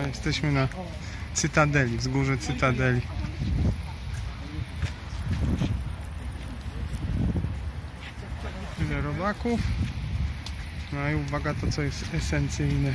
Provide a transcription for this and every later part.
Jesteśmy na Cytadeli, wzgórze Cytadeli. Tyle robaków. No i uwaga, to co jest esencyjne.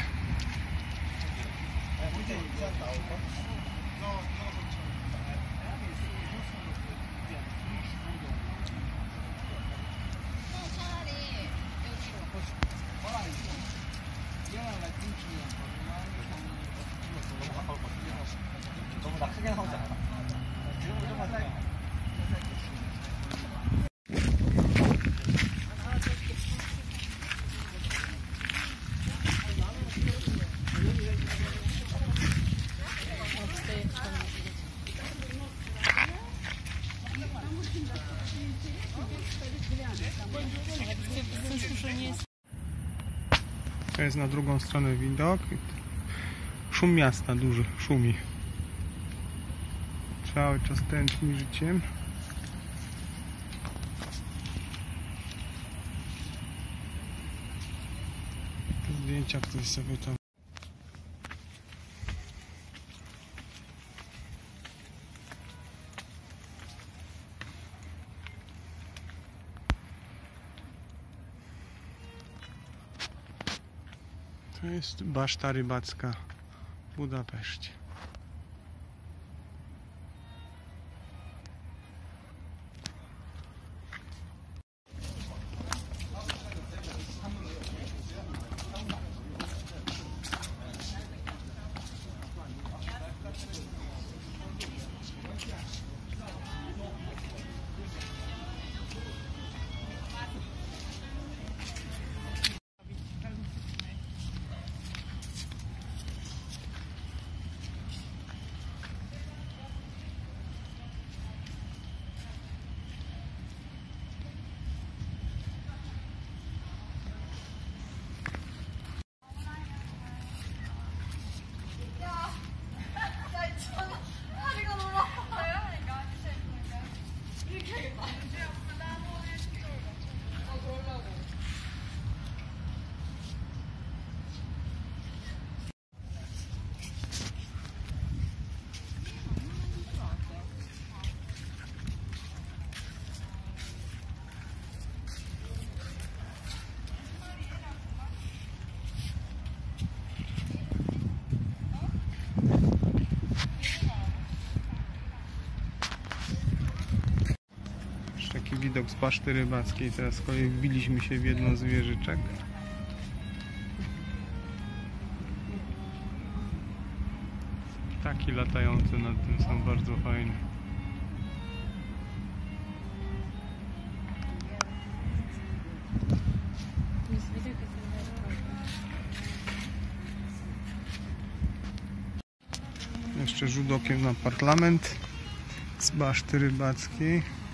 To jest na drugą stronę widok. Szum miasta duży, szumi. Cały czas tętni życiem. Te zdjęcia ktoś sobie tam. To jest baszta rybacka w Budapeszcie. Taki widok z baszty rybackiej. Teraz z kolei wbiliśmy się w jedną z wieżyczek. Ptaki latające nad tym są bardzo fajne. Jeszcze rzut okiem na parlament z baszty rybackiej.